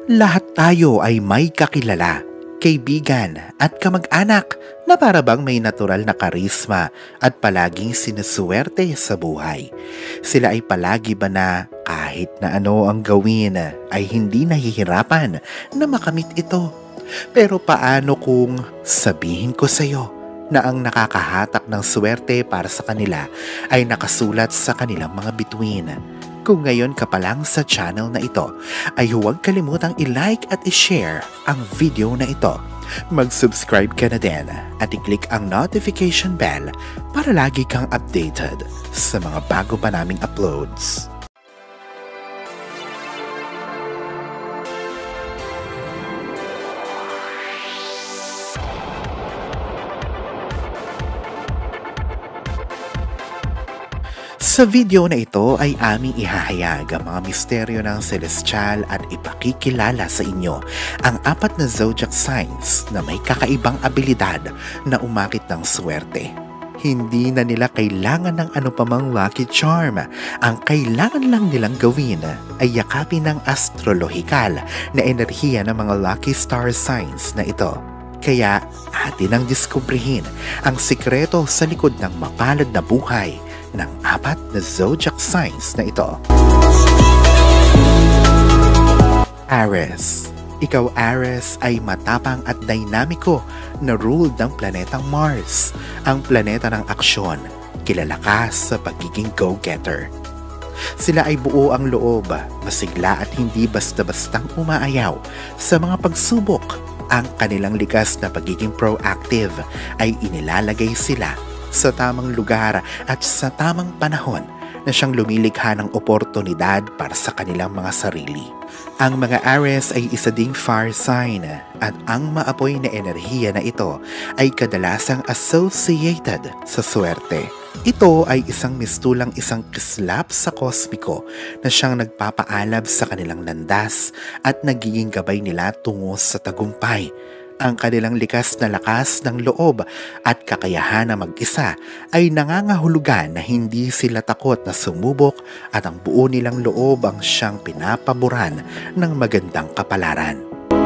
Lahat tayo ay may kakilala, kaibigan at kamag-anak na para bang may natural na karisma at palaging sinusuwerte sa buhay. Sila ay palagi ba na kahit na ano ang gawin ay hindi nahihirapan na makamit ito. Pero paano kung sabihin ko sa iyo na ang nakakahatak ng swerte para sa kanila ay nakasulat sa kanilang mga bituin? Kung ngayon ka pa lang sa channel na ito, ay huwag kalimutang i-like at i-share ang video na ito. Mag-subscribe ka na din at i-click ang notification bell para lagi kang updated sa mga bago pa naming uploads. Sa video na ito ay aming ihahayag ang mga misteryo ng celestial at ipakikilala sa inyo ang 4 na zodiac signs na may kakaibang abilidad na umakit ng swerte. Hindi na nila kailangan ng anupamang lucky charm. Ang kailangan lang nilang gawin ay yakapin ng astrolohikal na enerhiya ng mga lucky star signs na ito. Kaya atin ang diskubrihin ang sikreto sa likod ng mapalad na buhay ng 4 na zodiac signs na ito. Aries. Ikaw, Aries, ay matapang at dinamiko na ruled ng planetang Mars, ang planeta ng aksyon. Kilala ka sa pagiging go-getter. Sila ay buo ang loob, masigla at hindi basta-bastang umaayaw sa mga pagsubok. Ang kanilang likas na pagiging proactive ay inilalagay sila sa tamang lugar at sa tamang panahon na siyang lumilikha ng oportunidad para sa kanilang mga sarili. Ang mga Aries ay isa ding fire sign at ang maapoy na enerhiya na ito ay kadalasang associated sa swerte. Ito ay isang mistulang isang kislap sa kosmiko na siyang nagpapaalab sa kanilang landas at nagiging gabay nila tungo sa tagumpay. Ang kanilang likas na lakas ng loob at kakayahan na mag-isa ay nangangahulugan na hindi sila takot na sumubok at ang buo nilang loob ang siyang pinapaboran ng magandang kapalaran.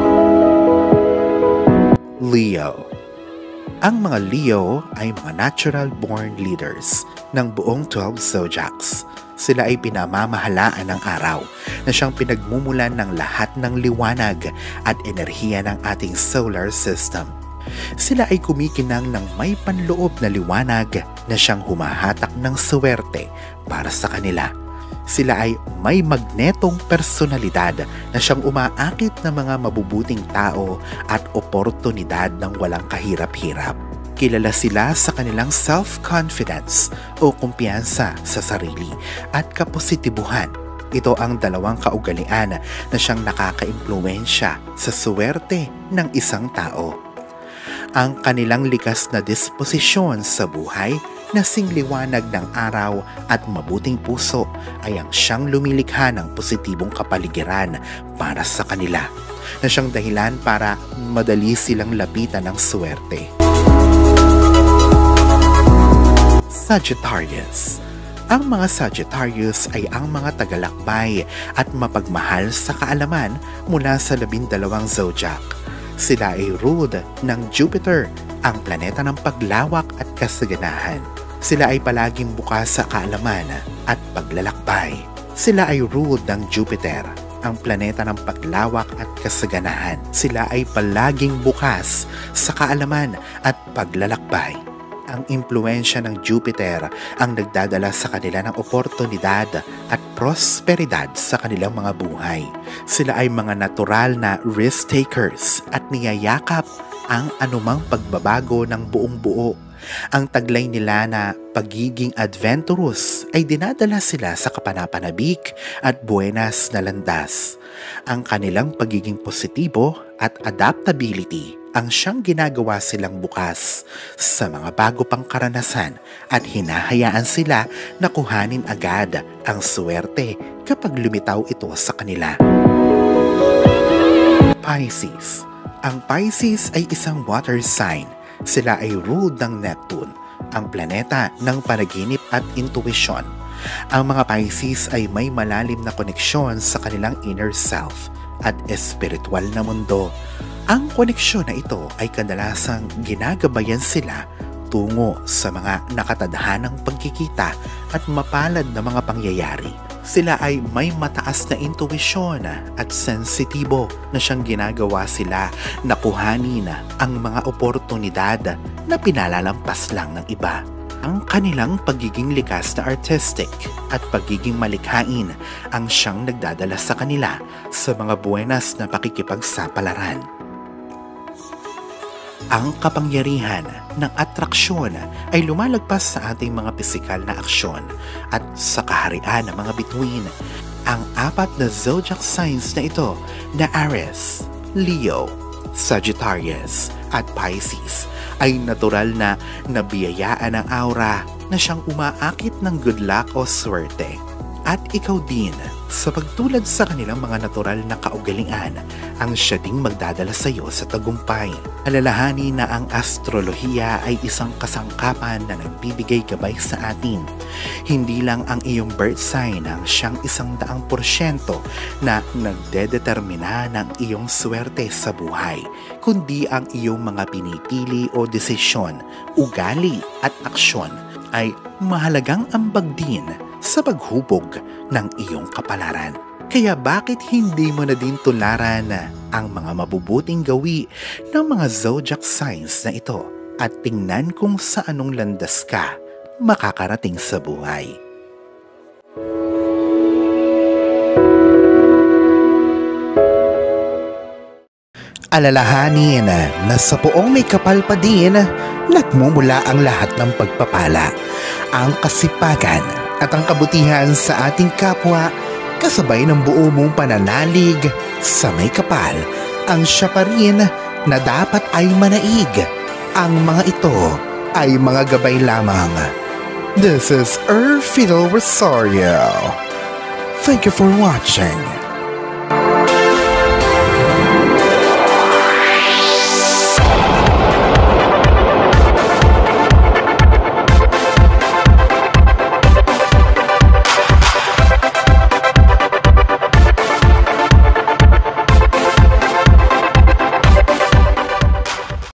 Leo. Ang mga Leo ay mga natural born leaders ng buong 12 zodiacs. Sila ay pinamamahalaan ng araw na siyang pinagmumulan ng lahat ng liwanag at enerhiya ng ating solar system. Sila ay kumikinang ng may panloob na liwanag na siyang humahatak ng swerte para sa kanila. Sila ay may magnetong personalidad na siyang umaakit ng mga mabubuting tao at oportunidad ng walang kahirap-hirap. Kilala sila sa kanilang self-confidence o kumpiyansa sa sarili at kapositibuhan. Ito ang 2 kaugalian na siyang nakaka-impluwensya sa swerte ng isang tao. Ang kanilang likas na disposisyon sa buhay na singliwanag ng araw at mabuting puso ay ang siyang lumilikha ng positibong kapaligiran para sa kanila, na siyang dahilan para madali silang lapitan ng swerte. Sagittarius. Ang mga Sagittarius ay ang mga tagalakbay at mapagmahal sa kaalaman mula sa 12 zodiac. Sila ay ruled ng Jupiter, ang planeta ng paglawak at kasaganahan. Sila ay palaging bukas sa kaalaman at paglalakbay. Sila ay ruled ng Jupiter, ang planeta ng paglawak at kasaganahan. Sila ay palaging bukas sa kaalaman at paglalakbay. Ang impluensya ng Jupiter ang nagdadala sa kanila ng oportunidad at prosperidad sa kanilang mga buhay. Sila ay mga natural na risk takers at niyayakap ang anumang pagbabago ng buong buo. Ang taglay nila na pagiging adventurous ay dinadala sila sa kapanapanabik at buenas na landas. Ang kanilang pagiging positibo at adaptability ang siyang ginagawa silang bukas sa mga bago pang karanasan at hinahayaan sila na kuhanin agad ang swerte kapag lumitaw ito sa kanila. Pisces. Ang Pisces ay isang water sign. Sila ay ruled ng Neptune, ang planeta ng panaginip at intuition. Ang mga Pisces ay may malalim na koneksyon sa kanilang inner self at espiritual na mundo. Ang koneksyon na ito ay kadalasang ginagabayan sila tungo sa mga nakatadhanang pagkikita at mapalad na mga pangyayari. Sila ay may mataas na intuwisyon at sensitibo na siyang ginagawa sila na kuhanin ang mga oportunidad na pinalalampas lang ng iba. Ang kanilang pagiging likas na artistic at pagiging malikhain ang siyang nagdadala sa kanila sa mga buenas na pakikipagsapalaran. Ang kapangyarihan ng atraksyon ay lumalagpas sa ating mga pisikal na aksyon at sa kaharian ng mga bituin. Ang 4 na zodiac signs na ito na Aries, Leo, Sagittarius at Pisces ay natural na nabiyayaan ng aura na siyang umaakit ng good luck o swerte. At ikaw din, sa pagtulad sa kanilang mga natural na kaugalian, ang siya ding magdadala sa iyo sa tagumpay. Alalahanin na ang astrolohiya ay isang kasangkapan na nagbibigay gabay sa atin. Hindi lang ang iyong birth sign ang siyang 100% na nagdedetermina ng iyong swerte sa buhay, kundi ang iyong mga pinipili o desisyon, ugali at aksyon ay mahalagang ambag din sa paghubog ng iyong kapalaran. Kaya bakit hindi mo na din tularan ang mga mabubuting gawi ng mga zodiac signs na ito at tingnan kung sa anong landas ka makakarating sa buhay. Alalahanin na sa poong may kapal pa din, nagmumula ang lahat ng pagpapala, ang kasipagan at ang kabutihan sa ating kapwa, kasabay ng buo mong pananalig sa may kapal, ang siya pa rin na dapat ay manaig. Ang mga ito ay mga gabay lamang. This is Fiddle Rosario. Thank you for watching.